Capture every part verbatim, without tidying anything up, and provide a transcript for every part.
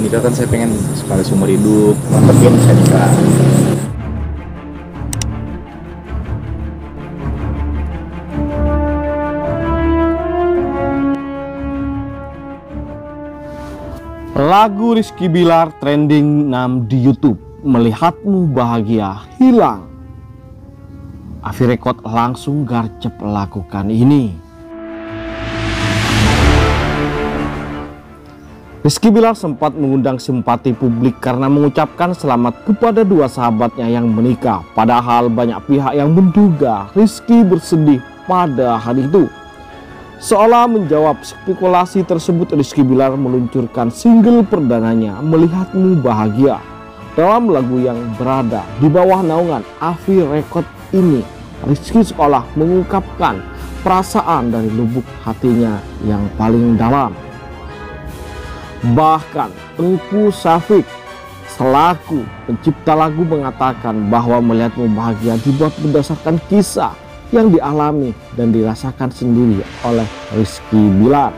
nikah kan saya pengen sekali seumur hidup, yang penting saya nikah. Lagu Rizky Bilar trending enam di YouTube. Melihatmu Bahagia hilang. Afi Record langsung garcep lakukan ini. Rizky Bilar sempat mengundang simpati publik karena mengucapkan selamat kepada dua sahabatnya yang menikah. Padahal banyak pihak yang menduga Rizky bersedih pada hari itu. Seolah menjawab spekulasi tersebut, Rizky Bilar meluncurkan single perdananya Melihatmu Bahagia. Dalam lagu yang berada di bawah naungan Afi Record ini, Rizky seolah mengungkapkan perasaan dari lubuk hatinya yang paling dalam. Bahkan Tengku Syafiq selaku pencipta lagu mengatakan bahwa Melihatmu Bahagia dibuat berdasarkan kisah yang dialami dan dirasakan sendiri oleh Rizky Bilar.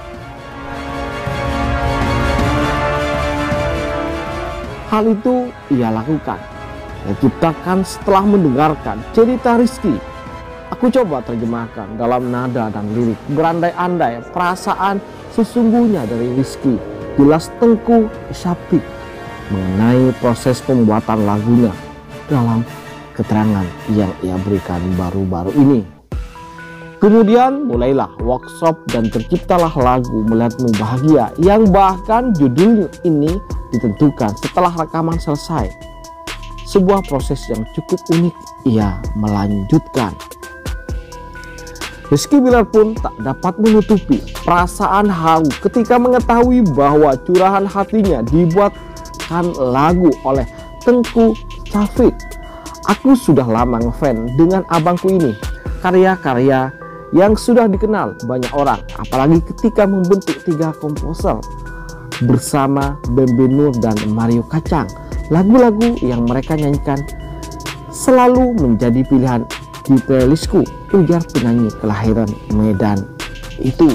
Hal itu ia lakukan, ia ciptakan setelah mendengarkan cerita Rizky. Aku coba terjemahkan dalam nada dan lirik berandai-andai perasaan sesungguhnya dari Rizky. Jelas Tengku Syafiq mengenai proses pembuatan lagunya dalam keterangan yang ia berikan baru-baru ini. Kemudian mulailah workshop dan terciptalah lagu Melihatmu Bahagia yang bahkan judul ini ditentukan setelah rekaman selesai. Sebuah proses yang cukup unik ia melanjutkan. Rizky Bilar pun tak dapat menutupi perasaan haru ketika mengetahui bahwa curahan hatinya dibuatkan lagu oleh Tengku Syafiq. Aku sudah lama ngefans dengan abangku ini, karya-karya yang sudah dikenal banyak orang, apalagi ketika membentuk tiga komposer bersama Bembe Nur dan Mario Kacang. Lagu-lagu yang mereka nyanyikan selalu menjadi pilihan di playlistku, ujar penyanyi kelahiran Medan itu.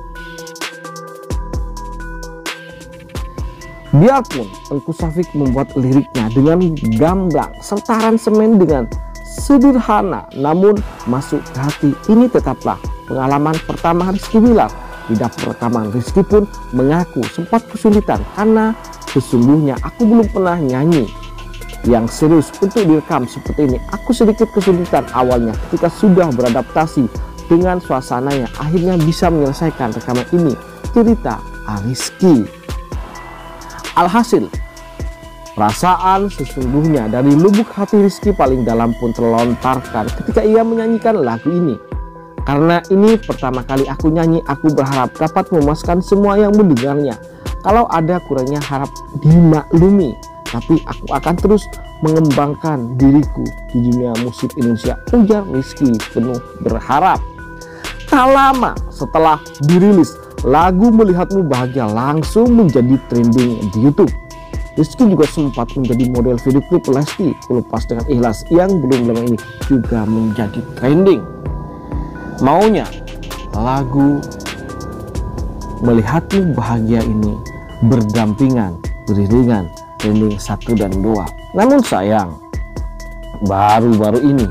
Biarpun Tengku Syafiq membuat liriknya dengan gamblang serta aransemen dengan sederhana namun masuk ke hati, ini tetaplah pengalaman pertama Rizky Bilar. Di dapur rekaman, Rizky pun mengaku sempat kesulitan karena sesungguhnya aku belum pernah nyanyi yang serius untuk direkam seperti ini. Aku sedikit kesulitan awalnya ketika sudah beradaptasi dengan suasananya, akhirnya bisa menyelesaikan rekaman ini, cerita Rizky. Alhasil, perasaan sesungguhnya dari lubuk hati Rizky paling dalam pun terlontarkan ketika ia menyanyikan lagu ini. Karena ini pertama kali aku nyanyi, aku berharap dapat memuaskan semua yang mendengarnya. Kalau ada kurangnya harap dimaklumi, tapi aku akan terus mengembangkan diriku di dunia musik Indonesia, ujar Rizky penuh berharap. Tak lama setelah dirilis, lagu Melihatmu Bahagia langsung menjadi trending di YouTube. Rizky juga sempat menjadi model video klip Lesti Kulupas dengan Ikhlas yang belum lama ini juga menjadi trending. Maunya lagu Melihatmu Bahagia ini berdampingan, beriringan trending satu dan dua. Namun sayang, baru-baru ini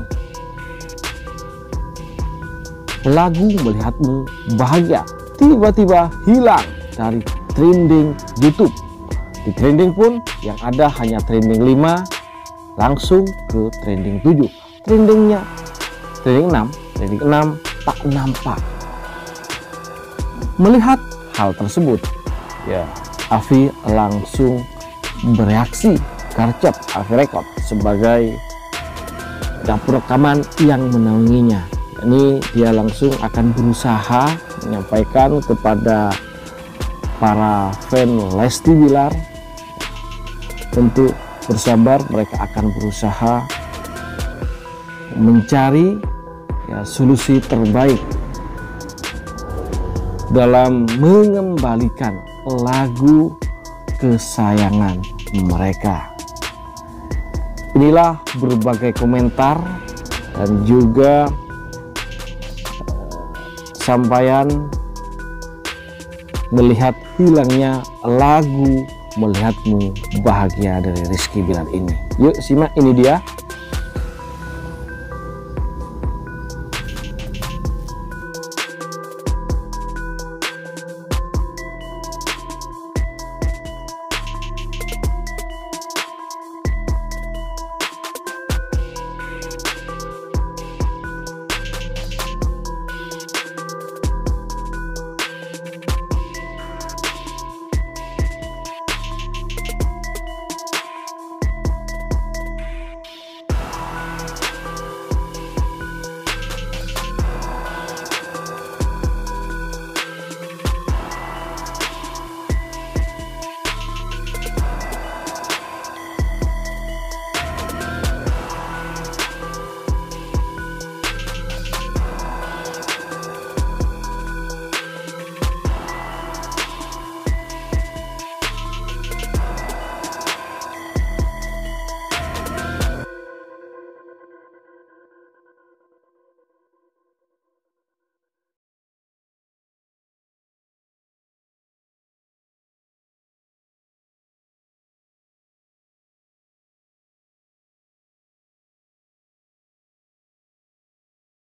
lagu Melihatmu Bahagia tiba-tiba hilang dari trending YouTube. Di trending pun yang ada hanya trending lima, langsung ke trending tujuh. Trendingnya trending enam, trending enam tak nampak. Melihat hal tersebut, ya Afi langsung bereaksi garcep Afi Record sebagai dapur rekaman yang menaunginya. Ini dia langsung akan berusaha menyampaikan kepada para fan Lesti Bilar untuk bersabar. Mereka akan berusaha mencari ya, solusi terbaik dalam mengembalikan lagu kesayangan mereka. Inilah berbagai komentar dan juga sampaian melihat hilangnya lagu melihatmu bahagia dari Rizky Bilar ini. Yuk simak, ini dia